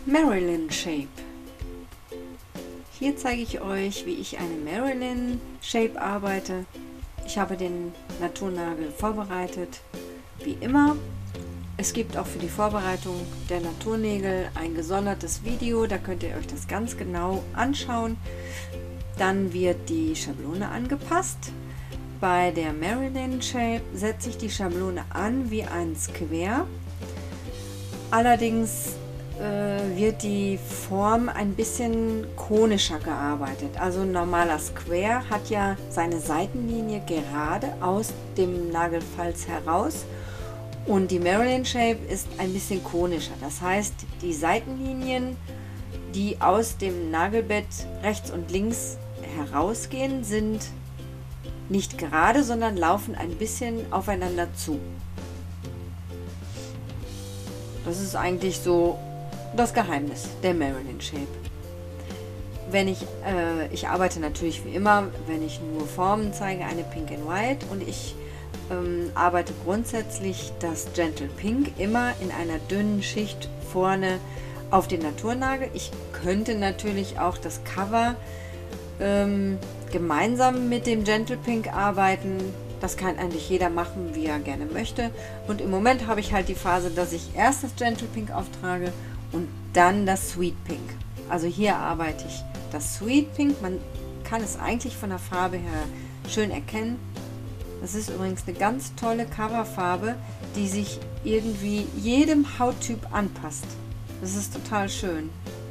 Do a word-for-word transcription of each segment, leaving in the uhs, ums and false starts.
Marilyn Shape. Hier zeige ich euch, wie ich eine Marilyn Shape arbeite. Ich habe den Naturnagel vorbereitet, wie immer. Es gibt auch für die Vorbereitung der Naturnägel ein gesondertes Video, da könnt ihr euch das ganz genau anschauen. Dann wird die Schablone angepasst. Bei der Marilyn Shape setze ich die Schablone an wie ein Square. Allerdings äh, wird die Form ein bisschen konischer gearbeitet. Also ein normaler Square hat ja seine Seitenlinie gerade aus dem Nagelfalz heraus und die Marilyn Shape ist ein bisschen konischer. Das heißt, die Seitenlinien, die aus dem Nagelbett rechts und links herausgehen, sind nicht gerade, sondern laufen ein bisschen aufeinander zu. Das ist eigentlich so das Geheimnis der Marilyn Shape. Wenn ich, äh, ich arbeite natürlich wie immer, wenn ich nur Formen zeige, eine Pink and White, und ich ähm, arbeite grundsätzlich das Gentle Pink immer in einer dünnen Schicht vorne auf den Naturnagel. Ich könnte natürlich auch das Cover ähm, gemeinsam mit dem Gentle Pink arbeiten. Das kann eigentlich jeder machen, wie er gerne möchte. Und im Moment habe ich halt die Phase, dass ich erst das Gentle Pink auftrage und dann das Sweet Pink. Also hier arbeite ich das Sweet Pink. Man kann es eigentlich von der Farbe her schön erkennen. Das ist übrigens eine ganz tolle Coverfarbe, die sich irgendwie jedem Hauttyp anpasst. Das ist total schön.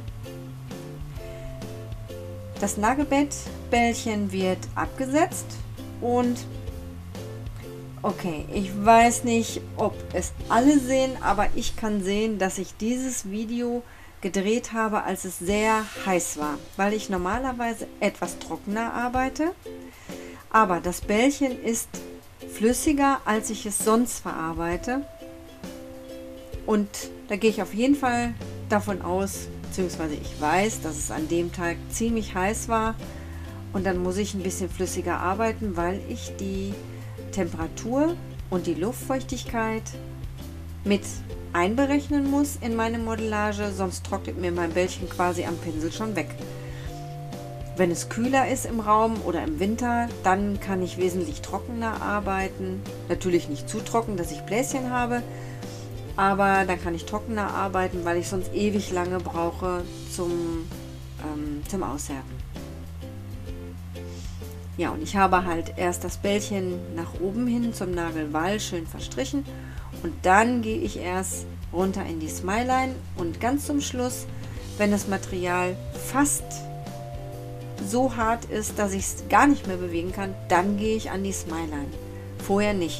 Das Nagelbettbällchen wird abgesetzt und okay, ich weiß nicht, ob es alle sehen, aber ich kann sehen, dass ich dieses Video gedreht habe, als es sehr heiß war, weil ich normalerweise etwas trockener arbeite, aber das Bällchen ist flüssiger, als ich es sonst verarbeite, und da gehe ich auf jeden Fall davon aus, beziehungsweise ich weiß, dass es an dem Tag ziemlich heiß war, und dann muss ich ein bisschen flüssiger arbeiten, weil ich die Temperatur und die Luftfeuchtigkeit mit einberechnen muss in meine Modellage, sonst trocknet mir mein Bällchen quasi am Pinsel schon weg. Wenn es kühler ist im Raum oder im Winter, dann kann ich wesentlich trockener arbeiten. Natürlich nicht zu trocken, dass ich Bläschen habe, aber dann kann ich trockener arbeiten, weil ich sonst ewig lange brauche zum, ähm, zum Aushärten. Ja, und ich habe halt erst das Bällchen nach oben hin zum Nagelwall schön verstrichen und dann gehe ich erst runter in die Smileline und ganz zum Schluss, wenn das Material fast so hart ist, dass ich es gar nicht mehr bewegen kann, dann gehe ich an die Smileline. Vorher nicht.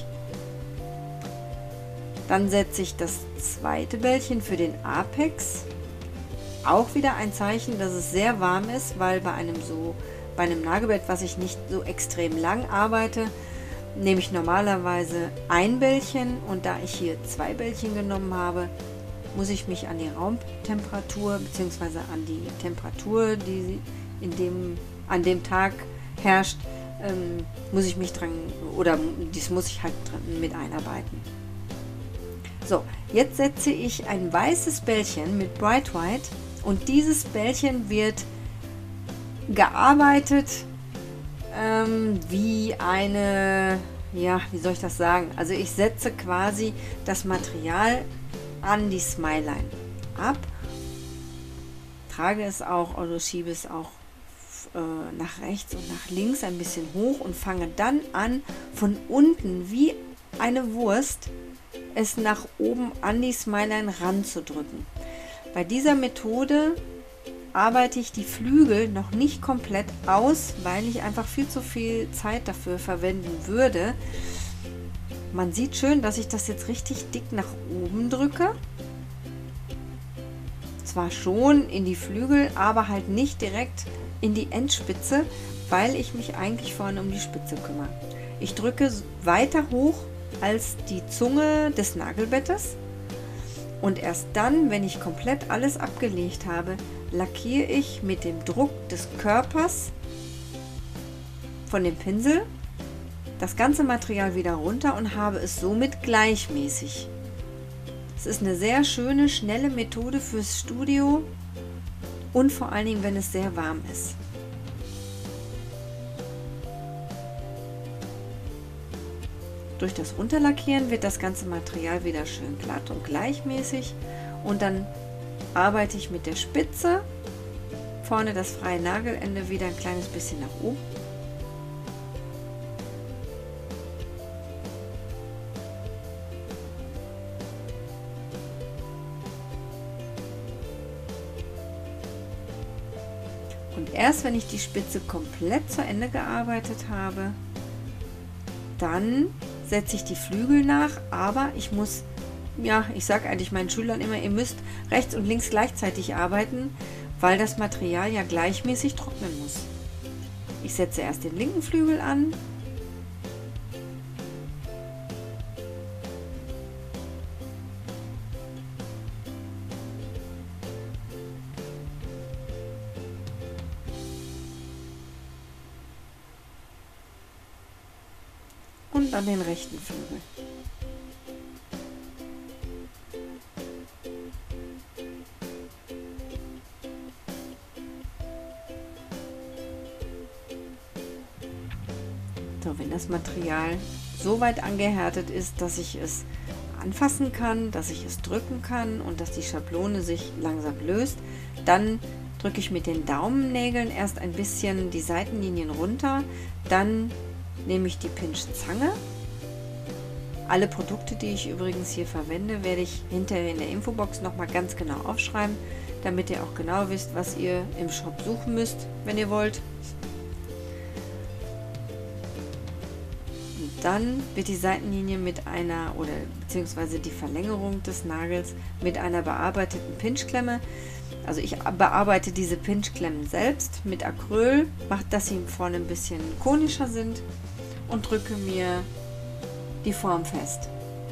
Dann setze ich das zweite Bällchen für den Apex. Auch wieder ein Zeichen, dass es sehr warm ist, weil bei einem so bei einem Nagelbett, was ich nicht so extrem lang arbeite, nehme ich normalerweise ein Bällchen, und da ich hier zwei Bällchen genommen habe, muss ich mich an die Raumtemperatur bzw. an die Temperatur, die in dem, an dem Tag herrscht, ähm, muss ich mich dran, oder dies muss ich halt dran mit einarbeiten. So, jetzt setze ich ein weißes Bällchen mit Bright White, und dieses Bällchen wird gearbeitet ähm, wie eine, ja, wie soll ich das sagen? Also ich setze quasi das Material an die Smileline ab, trage es auch oder schiebe es auch äh, nach rechts und nach links ein bisschen hoch und fange dann an, von unten wie eine Wurst es nach oben an die Smileline ranzudrücken. Bei dieser Methode arbeite ich die Flügel noch nicht komplett aus, weil ich einfach viel zu viel Zeit dafür verwenden würde. Man sieht schön, dass ich das jetzt richtig dick nach oben drücke. Zwar schon in die Flügel, aber halt nicht direkt in die Endspitze, weil ich mich eigentlich vorne um die Spitze kümmere. Ich drücke weiter hoch als die Zunge des Nagelbettes, und erst dann, wenn ich komplett alles abgelegt habe, lackiere ich mit dem Druck des Körpers von dem Pinsel das ganze Material wieder runter und habe es somit gleichmäßig. Es ist eine sehr schöne, schnelle Methode fürs Studio und vor allen Dingen, wenn es sehr warm ist. Durch das Unterlackieren wird das ganze Material wieder schön glatt und gleichmäßig und dann arbeite ich mit der Spitze vorne das freie Nagelende wieder ein kleines bisschen nach oben. Und erst wenn ich die Spitze komplett zu Ende gearbeitet habe, dann setze ich die Flügel nach, aber ich muss, ja, ich sage eigentlich meinen Schülern immer, ihr müsst rechts und links gleichzeitig arbeiten, weil das Material ja gleichmäßig trocknen muss. Ich setze erst den linken Flügel an, und dann den rechten Flügel. So, wenn das Material so weit angehärtet ist, dass ich es anfassen kann, dass ich es drücken kann und dass die Schablone sich langsam löst, dann drücke ich mit den Daumennägeln erst ein bisschen die Seitenlinien runter, dann nehme ich die Pinch-Zange. Alle Produkte, die ich übrigens hier verwende, werde ich hinterher in der Infobox nochmal ganz genau aufschreiben, damit ihr auch genau wisst, was ihr im Shop suchen müsst, wenn ihr wollt. Und dann wird die Seitenlinie mit einer, oder beziehungsweise die Verlängerung des Nagels mit einer bearbeiteten Pinchklemme. Also ich bearbeite diese Pinchklemmen selbst mit Acryl, mache, dass sie vorne ein bisschen konischer sind und drücke mir die Form fest.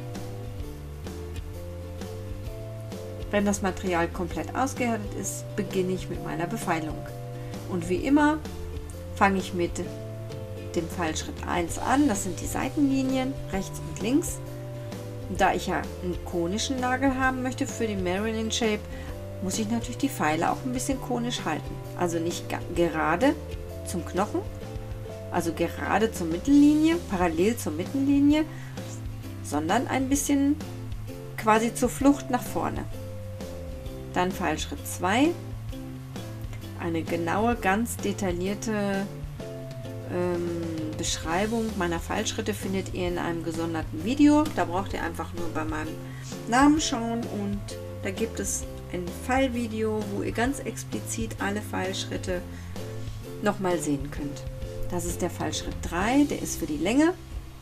Wenn das Material komplett ausgehärtet ist, beginne ich mit meiner Befeilung. Und wie immer fange ich mit dem Pfeilschritt eins an, das sind die Seitenlinien rechts und links. Und da ich ja einen konischen Nagel haben möchte für die Marilyn Shape, muss ich natürlich die Pfeile auch ein bisschen konisch halten. Also nicht gerade zum Knochen, also gerade zur Mittellinie, parallel zur Mittellinie, sondern ein bisschen quasi zur Flucht nach vorne. Dann Pfeilschritt zwei, eine genaue, ganz detaillierte ähm, Beschreibung meiner Pfeilschritte findet ihr in einem gesonderten Video. Da braucht ihr einfach nur bei meinem Namen schauen und da gibt es ein Pfeilvideo, wo ihr ganz explizit alle Pfeilschritte nochmal sehen könnt. Das ist der Pfeilschritt drei, der ist für die Länge.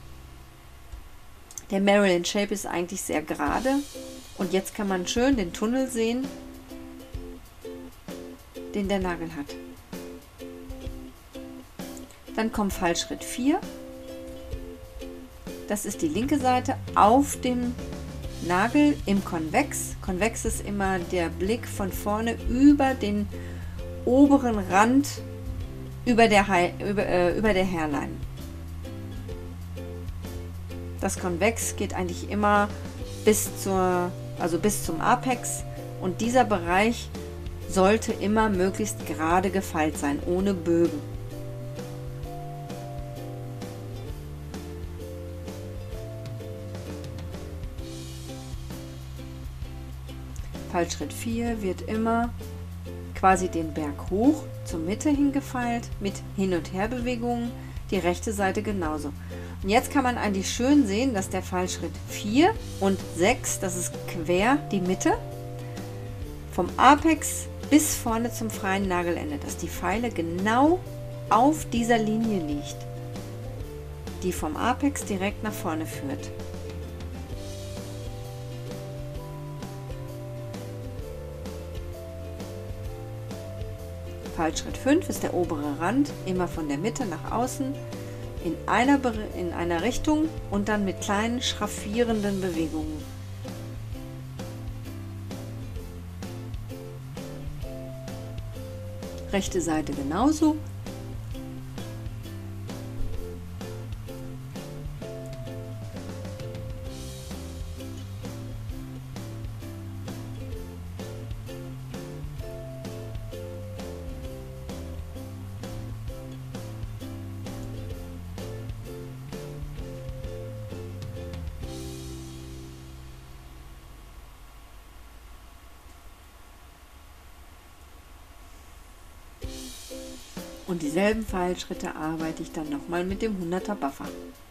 Der Marilyn Shape ist eigentlich sehr gerade und jetzt kann man schön den Tunnel sehen, den der Nagel hat. Dann kommt Pfeilschritt vier. Das ist die linke Seite auf dem Nagel im Konvex. Konvex ist immer der Blick von vorne über den oberen Rand über der, über, äh, über der Hairline. Das Konvex geht eigentlich immer bis zur, also bis zum Apex und dieser Bereich sollte immer möglichst gerade gefeilt sein, ohne Bögen. Pfeilschritt vier wird immer quasi den Berg hoch zur Mitte hingefeilt mit Hin- und Herbewegungen, die rechte Seite genauso. Und jetzt kann man eigentlich schön sehen, dass der Pfeilschritt vier und sechs, das ist quer die Mitte, vom Apex bis vorne zum freien Nagelende, dass die Feile genau auf dieser Linie liegt, die vom Apex direkt nach vorne führt. Pfeilschritt fünf ist der obere Rand, immer von der Mitte nach außen, in einer, in einer Richtung und dann mit kleinen schraffierenden Bewegungen. Rechte Seite genauso. Und dieselben Pfeilschritte arbeite ich dann nochmal mit dem hunderter Buffer.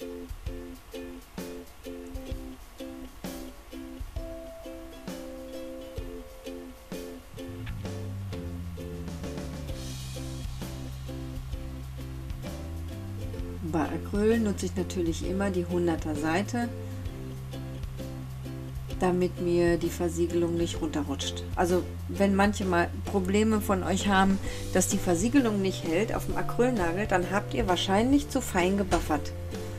Bei Acryl nutze ich natürlich immer die hunderter Seite, damit mir die Versiegelung nicht runterrutscht. Also wenn manche mal Probleme von euch haben, dass die Versiegelung nicht hält auf dem Acrylnagel, dann habt ihr wahrscheinlich zu fein gebuffert.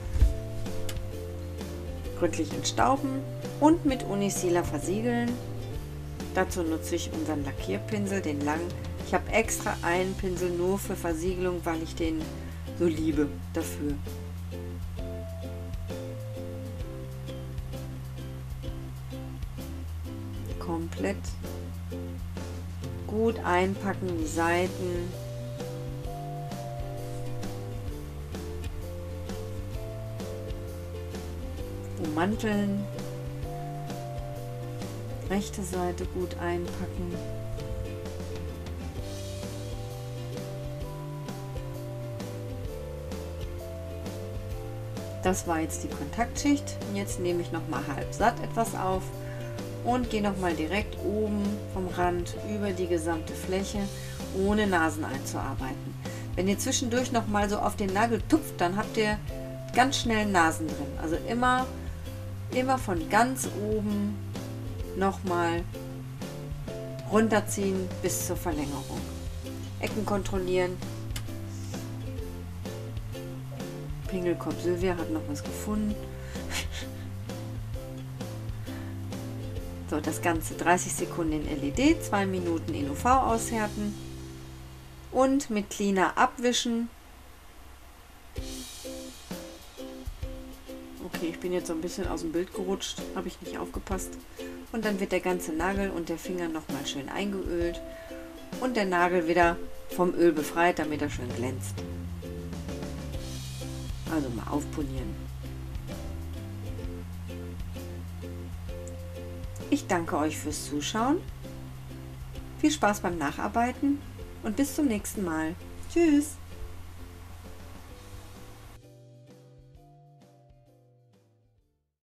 Gründlich entstauben und mit Unisealer versiegeln. Dazu nutze ich unseren Lackierpinsel, den langen. Ich habe extra einen Pinsel nur für Versiegelung, weil ich den so liebe dafür. Komplett gut einpacken, die Seiten. Ummanteln. Rechte Seite gut einpacken. Das war jetzt die Kontaktschicht. Und jetzt nehme ich noch mal halb satt etwas auf und gehe noch mal direkt oben vom Rand über die gesamte Fläche, ohne Nasen einzuarbeiten. Wenn ihr zwischendurch noch mal so auf den Nagel tupft, dann habt ihr ganz schnell Nasen drin. Also immer, immer von ganz oben noch mal runterziehen bis zur Verlängerung. Ecken kontrollieren. Pingelkopf Sylvia hat noch was gefunden. So, das Ganze dreißig Sekunden in L E D, zwei Minuten in U V aushärten und mit Cleaner abwischen. Okay, ich bin jetzt so ein bisschen aus dem Bild gerutscht, habe ich nicht aufgepasst. Und dann wird der ganze Nagel und der Finger nochmal schön eingeölt und der Nagel wieder vom Öl befreit, damit er schön glänzt. Also mal aufpolieren. Ich danke euch fürs Zuschauen. Viel Spaß beim Nacharbeiten und bis zum nächsten Mal. Tschüss!